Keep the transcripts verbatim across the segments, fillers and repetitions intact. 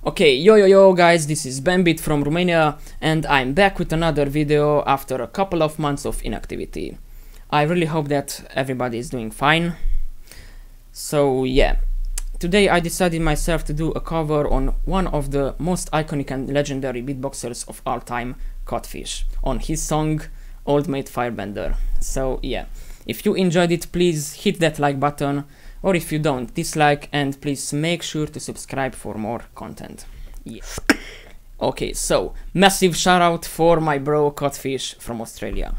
Okay, yo yo yo guys, this is BenBeat from Romania and I'm back with another video after a couple of months of inactivity. I really hope that everybody is doing fine. So yeah, today I decided myself to do a cover on one of the most iconic and legendary beatboxers of all time, Codfish, on his song Old Mate Firebender. So yeah, if you enjoyed it, please hit that like button. Or if you don't, dislike, and please make sure to subscribe for more content. Yeah. Okay, so massive shout out for my bro Codfish from Australia.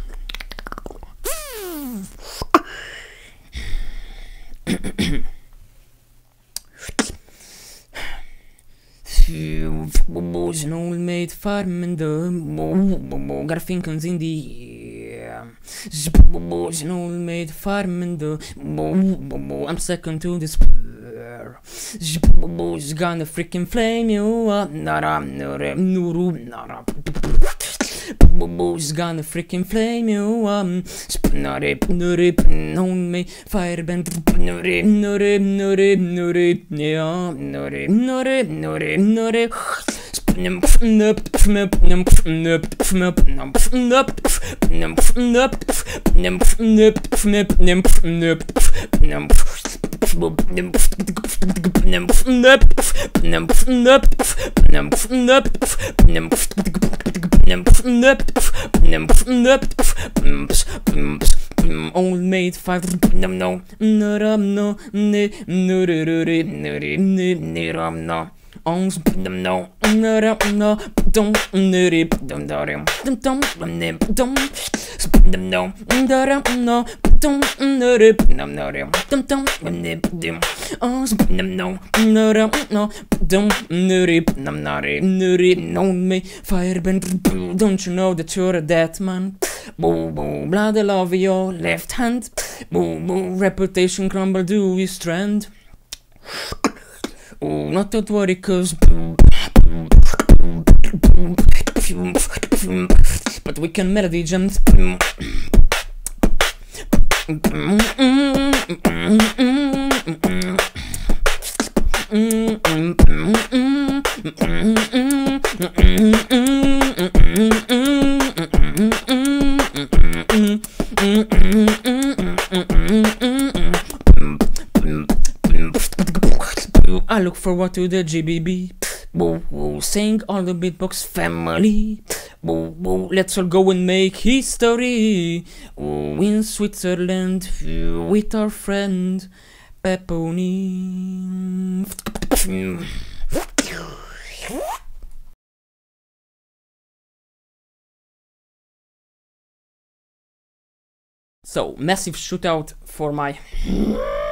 An old mate Firebender, got finkins in the air. An old mate Firebender, I'm second to this pair. Gonna freaking flame you up, nara, nara, nuru, nara. She's gonna freaking flame you up. Spinarip, nurip, on me, Firebender, nurip, nurip, nurip, nurip, yeah, nurip, nurip, nurip, nurip. Spinum, nup, nup, nup, nup, nup, nup, nup, nup, nup, nup, old mate five no no no no ne no no no on them no no no don't nip dum dum dum dum nip dum them no no no don't nip dum dum dum dum nip dum oh them no no no don't nip dum dum nip no me Firebender, don't you know that you're a dead man? Boo boo, blood all over your left hand. Boo boo, reputation crumble do we strand. Oh, not to worry, cause but we can melody jump. I look forward to the G B B. Boo boo, saying all the beatbox family. Boo boo, let's all go and make history. Oh, in Switzerland with our friend Peponi. So, massive shootout for my